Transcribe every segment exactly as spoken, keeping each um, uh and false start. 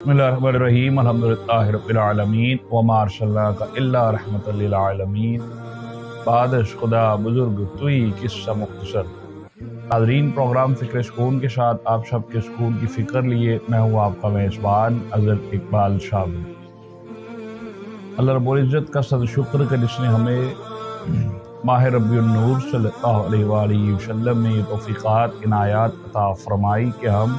बिस्मिल्लाहिर्रहमानिर्रहीम अल्हम्दुलिल्लाहि रब्बिल आलमीन वमा अर्सलनाका इल्ला रहमतल लिल आलमीन। बादश खुदा बुजुर्ग तुई किस्सा मुख्तसर। नाज़रीन, प्रोग्राम फ़िक्र सुकून के साथ आप सबके सुकून की फ़िक्र लिए मैं हूँ आपका मेज़बान अज़र इकबाल शाबिर। अल्लाह रब्बुल इज़्ज़त का सद शुक्र कि जिसने हमें माह रब्बिउन नूर सल्लल्लाहु अलैहि वसल्लम में ये तौफ़ीक़ात इनायात अता फ़रमाई कि हम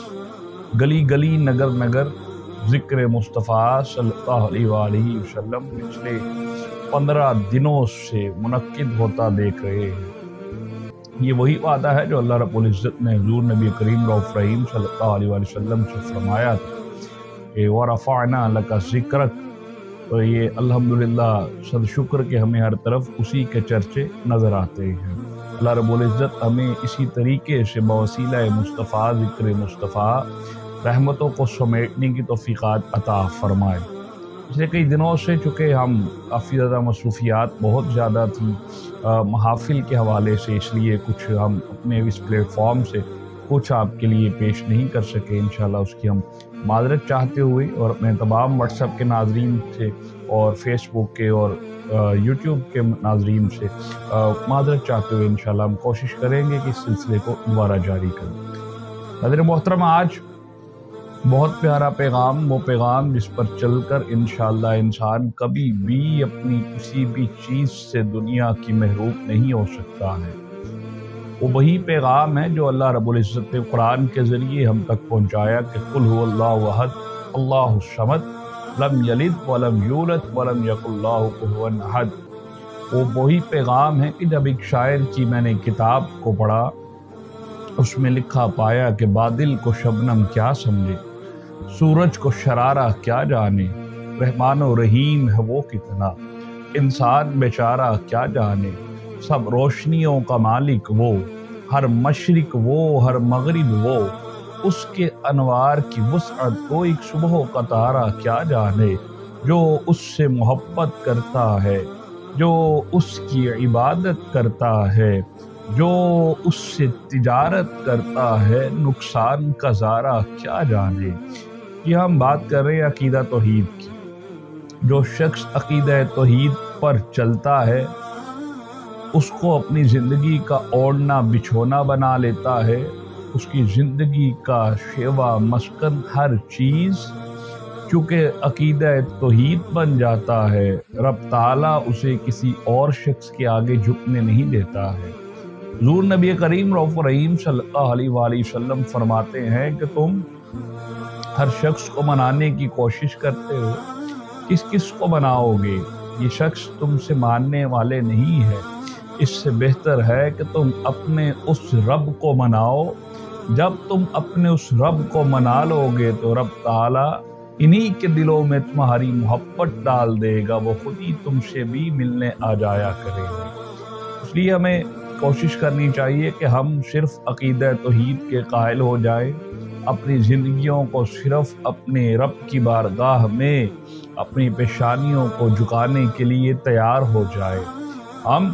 गली गली नगर नगर ज़िक्र मुस्तफ़ा सल्लल्लाहु अलैहि वसल्लम पिछले पंद्रह दिनों से मुनक्किद होता देख रहे हैं। ये वही वादा है जो अल्लाह रब्बुल इज़्ज़त ने हुज़ूर नबी करीम रऊफ़ रहीम सल्लल्लाहु अलैहि वसल्लम से फरमाया था कि वरफ़अना लका ज़िक्रक। तो ये अल्हम्दुलिल्लाह सद शुक्र के हमें हर तरफ उसी के चर्चे नज़र आते हैं। अल्लाह रब्बुल इज़्ज़त हमें इसी तरीके से बवसीला मुस्तफ़ा ज़िक्र मुस्तफ़ा रहमतों को समेटने की तौफ़ीक़ात अता फ़रमाए। पिछले कई दिनों से चूँकि हम काफ़ी ज़्यादा मसरूफ़ियात बहुत ज़्यादा थी महाफ़िल के हवाले से, इसलिए कुछ हम अपने इस प्लेटफॉर्म से कुछ आपके लिए पेश नहीं कर सके। इंशाअल्लाह उसकी हम माज़रत चाहते हुए और अपने तमाम व्हाट्सएप के नाज़रीन से और फेसबुक के और यूट्यूब के नाज़रीन से माज़रत चाहते हुए इंशाअल्लाह हम कोशिश करेंगे कि इस सिलसिले को दोबारा जारी करें। नाज़रीन मोहतरम, आज बहुत प्यारा पैगाम, वो पैगाम जिस पर चलकर इंशाअल्लाह इंसान कभी भी अपनी किसी भी चीज़ से दुनिया की महरूम नहीं हो सकता है। वो वही पैगाम है जो अल्लाह रब्बुल इज़्ज़त ने कुरान के ज़रिए हम तक पहुँचाया कि कुल हुवल्लाहु अहद अल्लाहु समद लम यलिद वलम यूलद वलम यकुल लहू कुफुवन अहद। वो वही पैगाम है कि जब एक शायर की मैंने किताब को पढ़ा, उसमें लिखा पाया कि बादल को शबनम क्या समझे, सूरज को शरारा क्या जाने, रहमान और रहीम है वो कितना, इंसान बेचारा क्या जाने, सब रोशनियों का मालिक वो, हर मशरिक वो हर मगरिब वो, उसके अनवार की वुसअत को एक सुबह का तारा क्या जाने, जो उससे मोहब्बत करता है, जो उसकी इबादत करता है, जो उससे तिजारत करता है, नुकसान का ज़ारा क्या जाने। कि हम बात कर रहे हैं अकीदा तौहीद की। जो शख्स अकीदा तौहीद पर चलता है उसको अपनी ज़िंदगी का ओढ़ना बिछोना बना लेता है, उसकी ज़िंदगी का शेवा मस्कन हर चीज़ चूँकि अकीदा तौहीद बन जाता है, रब ताला उसे किसी और शख्स के आगे झुकने नहीं देता है। हुज़ूर नबी करीम रऊफ़ रहीम सल्लल्लाहु अलैहि वसल्लम फरमाते हैं कि तुम हर शख्स को मनाने की कोशिश करते हो, किस किस को मनाओगे? ये शख्स तुमसे मानने वाले नहीं है। इससे बेहतर है कि तुम अपने उस रब को मनाओ। जब तुम अपने उस रब को मना लोगे तो रब ताला इन्हीं के दिलों में तुम्हारी मोहब्बत डाल देगा, वो खुद ही तुमसे भी मिलने आ जाया करेंगे। इसलिए हमें कोशिश करनी चाहिए कि हम सिर्फ अकीदा तौहीद के कायल हो जाएं, अपनी ज़िंदगियों को सिर्फ अपने रब की बारगाह में अपनी पेशानियों को झुकाने के लिए तैयार हो जाए। हम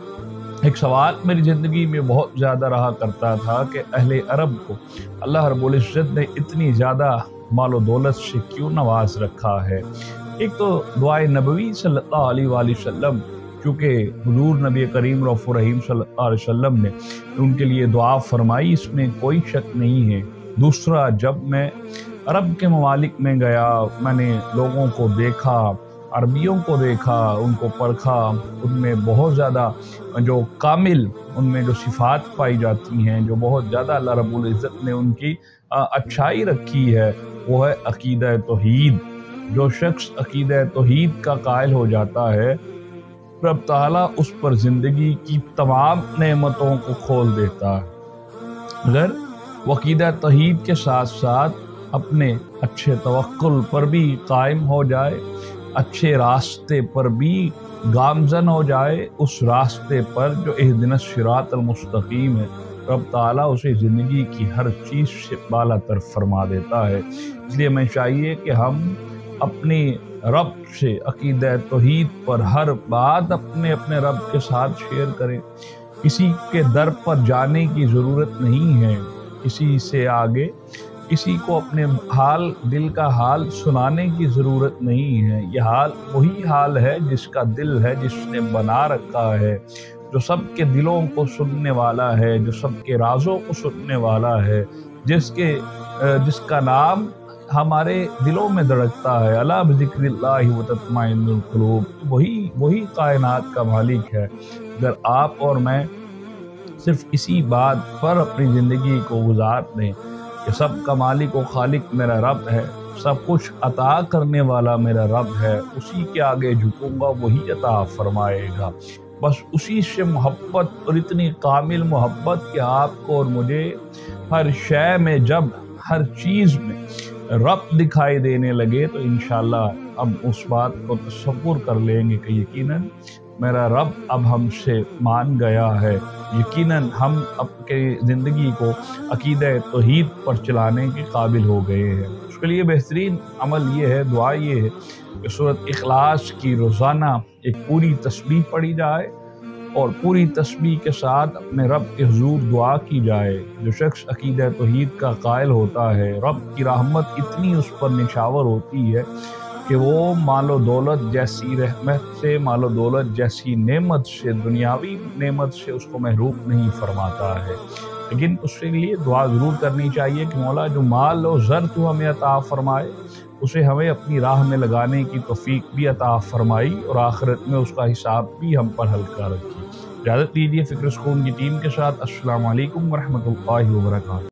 एक सवाल मेरी ज़िंदगी में बहुत ज़्यादा रहा करता था कि अहले अरब को अल्लाह रब्बुल इज़्ज़त ने इतनी ज़्यादा मालो दौलत से क्यों नवाज रखा है। एक तो दुआए नबवी सल्लल्लाहु अलैहि वसल्लम, चूँकि हुज़ूर नबी करीम रऊफ़ रहीम सल्लल्लाहु अलैहि वसल्लम ने उनके लिए दुआ फरमाई, इसमें कोई शक नहीं है। दूसरा, जब मैं अरब के ममालिक में गया, मैंने लोगों को देखा, अरबियों को देखा, उनको परखा, उनमें बहुत ज़्यादा जो कामिल उनमें जो सिफ़ात पाई जाती हैं, जो बहुत ज़्यादा अल्लाह रब्बुल इज़्ज़त ने उनकी अच्छाई रखी है, वो है अकीदा तौहीद। जो शख्स अकीदा तौहीद का कायल हो जाता है, रब ताला उस पर ज़िंदगी की तमाम नेमतों को खोल देता है। अगर वो अकीदा तौहीद के साथ साथ अपने अच्छे तवक्कुल पर भी कायम हो जाए, अच्छे रास्ते पर भी गामज़न हो जाए, उस रास्ते पर जो इहदिनस सिरातल मुस्तकीम है, रब ताला उसे ज़िंदगी की हर चीज़ से बाला तर फरमा देता है। इसलिए हमें चाहिए कि हम अपनी रब से अकीदा तौहीद पर हर बात अपने अपने रब के साथ शेयर करें। किसी के दर पर जाने की ज़रूरत नहीं है, किसी से आगे کسی کو اپنے حال دل کا حال سنانے کی ضرورت نہیں ہے۔ یہ حال وہی حال ہے جس کا دل ہے، جس نے بنا رکھا ہے، جو سب کے دلوں کو سننے والا ہے، جو سب کے رازوں کو سننے والا ہے، جس کے جس کا نام ہمارے دلوں میں دھڑکتا ہے۔ الا بذکر اللہ وتطمئن القلوب، وہی وہی کائنات کا مالک ہے۔ اگر آپ اور میں صرف اسی بات پر اپنی زندگی کو گزار دیں کہ سب کا مالک و خالق میرا رب ہے، سب کچھ عطا کرنے والا میرا رب ہے، اسی کے آگے جھکوں گا، وہی عطا فرمائے گا۔ بس اسی سے محبت، اور اتنی کامل محبت کہ آپ کو اور مجھے ہر شے میں، جب ہر چیز میں رب دکھائی دینے لگے تو انشاءاللہ اب اس بات کو تصور کر لیں گے کہ یقیناً میرا رب اب ہم سے مان گیا ہے، یقیناً ہم اپنی زندگی کو عقیدہ توحید پر چلانے کے قابل ہو گئے ہیں۔ اس کے لیے بہترین عمل یہ ہے، دعا یہ ہے کہ سورۃ اخلاص کی روزانہ ایک پوری تسبیح پڑھی جائے اور پوری تسبیح کے ساتھ اپنے رب کے حضور دعا کی جائے۔ جو شخص عقیدہ توحید کا قائل ہوتا ہے، رب کی رحمت اتنی اس پر نشاور ہوتی ہے کہ وہ مال و دولت جیسی رحمت سے، مال و دولت جیسی نعمت سے، دنیاوی نعمت سے اس کو محروم نہیں فرماتا ہے۔ لیکن اس کے لیے دعا ضرور کرنی چاہیے کہ مولا جو مال و زر تو ہمیں عطا فرمائے، اسے ہمیں اپنی راہ میں لگانے کی توفیق بھی عطا فرمائی، اور آخرت میں اس کا حساب بھی ہم پر ہلکا رکھی۔ اجازت دیجیے فکر سکون کی ٹیم کے ساتھ، السلام علیکم ورحمۃ اللہ وبرکاتہ۔